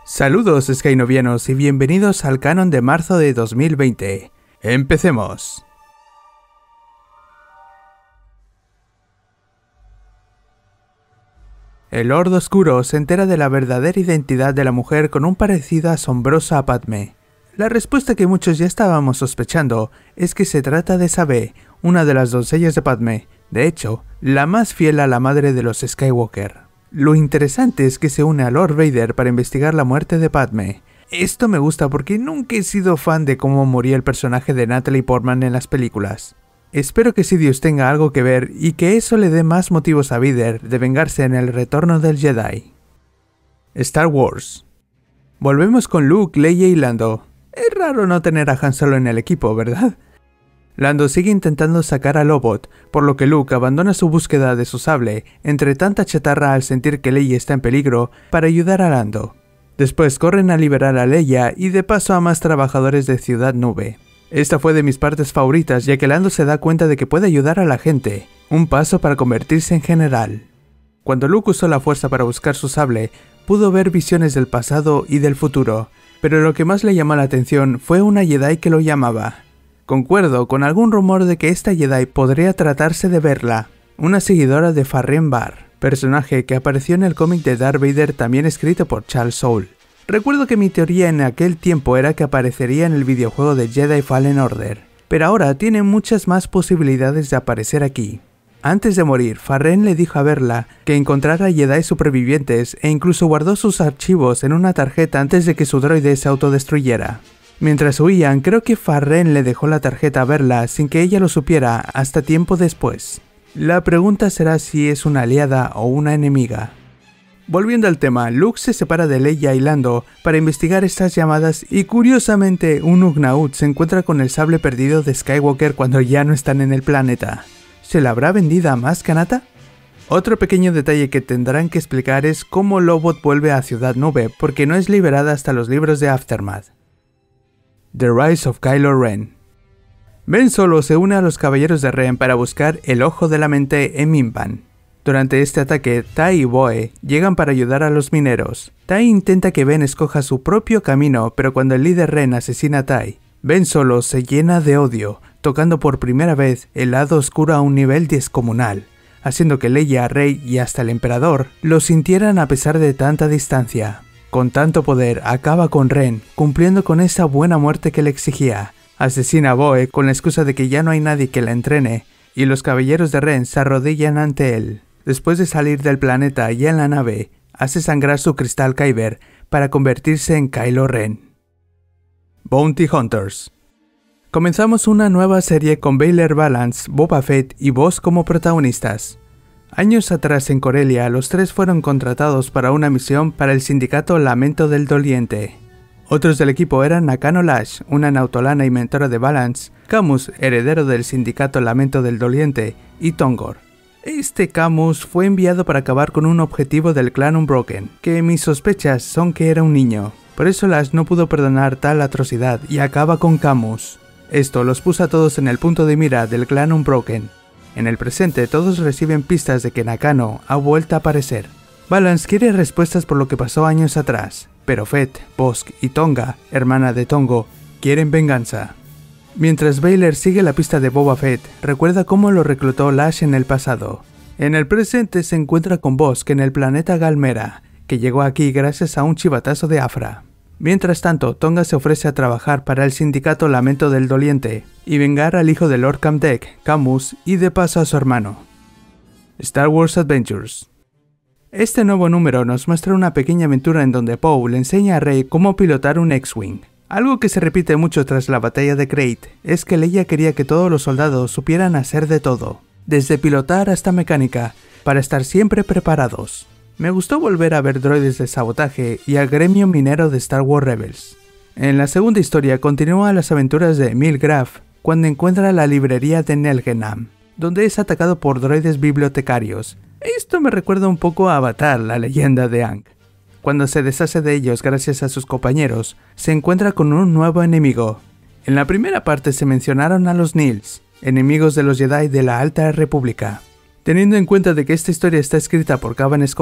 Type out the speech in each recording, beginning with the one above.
Saludos Skynovianos y bienvenidos al canon de marzo de 2020. ¡Empecemos! El Lord Oscuro se entera de la verdadera identidad de la mujer con un parecido asombroso a Padmé. La respuesta que muchos ya estábamos sospechando es que se trata de Sabé, una de las doncellas de Padmé, de hecho, la más fiel a la madre de los Skywalker. Lo interesante es que se une a Lord Vader para investigar la muerte de Padmé. Esto me gusta porque nunca he sido fan de cómo moría el personaje de Natalie Portman en las películas. Espero que Sidious tenga algo que ver y que eso le dé más motivos a Vader de vengarse en el retorno del Jedi. Star Wars. Volvemos con Luke, Leia y Lando. Es raro no tener a Han Solo en el equipo, ¿verdad? Lando sigue intentando sacar a Lobot, por lo que Luke abandona su búsqueda de su sable, entre tanta chatarra al sentir que Leia está en peligro, para ayudar a Lando. Después corren a liberar a Leia y de paso a más trabajadores de Ciudad Nube. Esta fue de mis partes favoritas ya que Lando se da cuenta de que puede ayudar a la gente, un paso para convertirse en general. Cuando Luke usó la fuerza para buscar su sable, pudo ver visiones del pasado y del futuro, pero lo que más le llamó la atención fue una Jedi que lo llamaba. Concuerdo con algún rumor de que esta Jedi podría tratarse de Verla, una seguidora de Farren Bar, personaje que apareció en el cómic de Darth Vader también escrito por Charles Soule. Recuerdo que mi teoría en aquel tiempo era que aparecería en el videojuego de Jedi Fallen Order, pero ahora tiene muchas más posibilidades de aparecer aquí. Antes de morir, Farren le dijo a Verla que encontrara Jedi supervivientes e incluso guardó sus archivos en una tarjeta antes de que su droide se autodestruyera. Mientras huían, creo que Farren le dejó la tarjeta a Verla sin que ella lo supiera hasta tiempo después. La pregunta será si es una aliada o una enemiga. Volviendo al tema, Luke se separa de Leia y Lando para investigar estas llamadas y curiosamente un Ugnaught se encuentra con el sable perdido de Skywalker cuando ya no están en el planeta. ¿Se la habrá vendido a Maz Kanata? Otro pequeño detalle que tendrán que explicar es cómo Lobot vuelve a Ciudad Nube porque no es liberada hasta los libros de Aftermath. The Rise of Kylo Ren. Ben Solo se une a los Caballeros de Ren para buscar el Ojo de la Mente en Mimban. Durante este ataque, Tai y Boe llegan para ayudar a los mineros. Tai intenta que Ben escoja su propio camino, pero cuando el líder Ren asesina a Tai, Ben Solo se llena de odio, tocando por primera vez el lado oscuro a un nivel descomunal, haciendo que Leia, Rey y hasta el Emperador lo sintieran a pesar de tanta distancia. Con tanto poder, acaba con Ren, cumpliendo con esa buena muerte que le exigía. Asesina a Boe con la excusa de que ya no hay nadie que la entrene, y los caballeros de Ren se arrodillan ante él. Después de salir del planeta y en la nave, hace sangrar su cristal Kyber para convertirse en Kylo Ren. Bounty Hunters. Comenzamos una nueva serie con Baylor Balance, Boba Fett y Boss como protagonistas. Años atrás en Corellia, los tres fueron contratados para una misión para el sindicato Lamento del Doliente. Otros del equipo eran Nakano Lash, una nautolana y mentora de Balance, Camus, heredero del sindicato Lamento del Doliente, y Tongor. Este Camus fue enviado para acabar con un objetivo del clan Unbroken, que mis sospechas son que era un niño. Por eso Lash no pudo perdonar tal atrocidad y acaba con Camus. Esto los puso a todos en el punto de mira del clan Unbroken. En el presente todos reciben pistas de que Nakano ha vuelto a aparecer. Balance quiere respuestas por lo que pasó años atrás, pero Fett, Bosk y Tonga, hermana de Tongo, quieren venganza. Mientras Baylor sigue la pista de Boba Fett, recuerda cómo lo reclutó Lash en el pasado. En el presente se encuentra con Bosk en el planeta Galmera, que llegó aquí gracias a un chivatazo de Afra. Mientras tanto, Tonga se ofrece a trabajar para el sindicato Lamento del Doliente y vengar al hijo de Lord Kamdek, Camus, y de paso a su hermano. Star Wars Adventures. Este nuevo número nos muestra una pequeña aventura en donde Poe le enseña a Rey cómo pilotar un X-Wing. Algo que se repite mucho tras la batalla de Crait es que Leia quería que todos los soldados supieran hacer de todo, desde pilotar hasta mecánica, para estar siempre preparados. Me gustó volver a ver droides de sabotaje y al gremio minero de Star Wars Rebels. En la segunda historia continúa las aventuras de Emil Graf cuando encuentra la librería de Nelgenam, donde es atacado por droides bibliotecarios. Esto me recuerda un poco a Avatar, la leyenda de Aang. Cuando se deshace de ellos gracias a sus compañeros, se encuentra con un nuevo enemigo. En la primera parte se mencionaron a los Nils, enemigos de los Jedi de la Alta República. Teniendo en cuenta de que esta historia está escrita por Cavan Scott,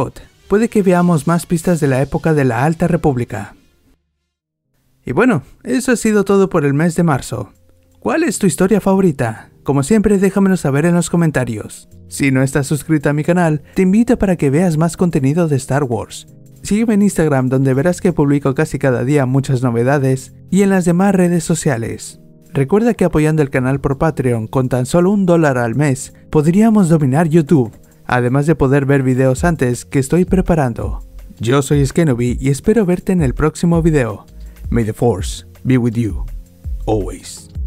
puede que veamos más pistas de la época de la Alta República. Y bueno, eso ha sido todo por el mes de marzo. ¿Cuál es tu historia favorita? Como siempre, déjamelo saber en los comentarios. Si no estás suscrito a mi canal, te invito para que veas más contenido de Star Wars. Sígueme en Instagram, donde verás que publico casi cada día muchas novedades, y en las demás redes sociales. Recuerda que apoyando el canal por Patreon con tan solo $1 al mes, podríamos dominar YouTube, además de poder ver videos antes que estoy preparando. Yo soy Skenobi y espero verte en el próximo video. May the Force be with you, always.